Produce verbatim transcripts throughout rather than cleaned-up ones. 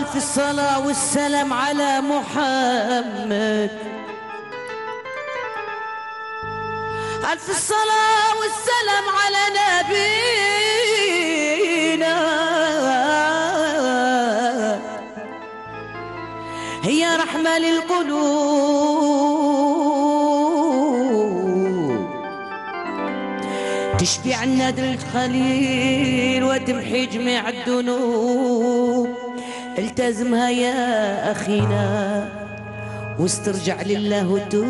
ألف الصلاة والسلام على محمد، ألف الصلاة والسلام على نبينا. هي رحمة للقلوب، تشفي الندر الخليل وتمحي جميع الذنوب. التزمها يا أخينا واسترجع لله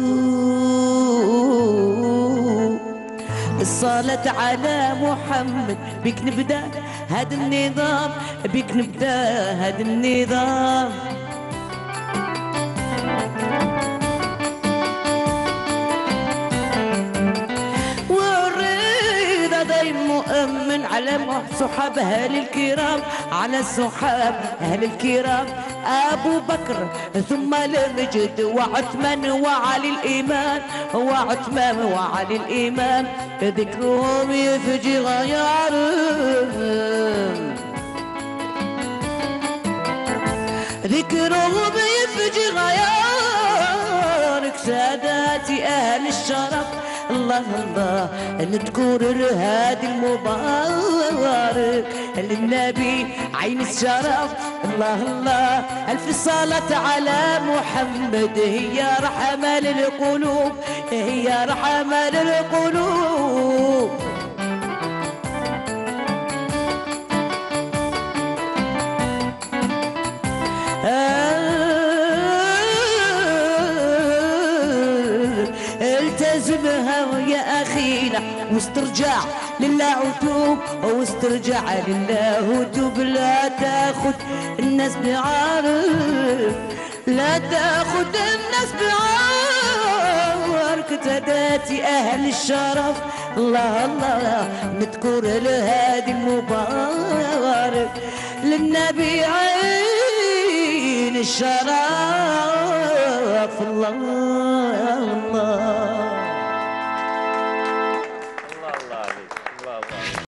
وتوب. الصلاة على محمد، بك نبدأ هذا النظام، بك نبدأ هذا النظام. مؤمن على صحاب أهل الكرام، على صحاب أهل الكرام، أبو بكر ثم المجد وعثمان وعلي الإمام، وعثمان وعلي الإمام، ذكرهم يفجي غيارهم، ذكرهم يفجي غيارك. ساداتي أهل الشرف، الله الله نذكر الهادي المبارك للنبي عين الشرف. الله الله ألف صلاة على محمد، هي رحمة للقلوب، هي رحمة للقلوب. التزمها يا أخينا واسترجع لله وتوب، واسترجع لله وتوب. لا تاخد الناس بعارف، لا تاخد الناس بعارك. تداتي أهل الشرف، الله الله نذكر الهادي المبارك للنبي عين الشرف. الله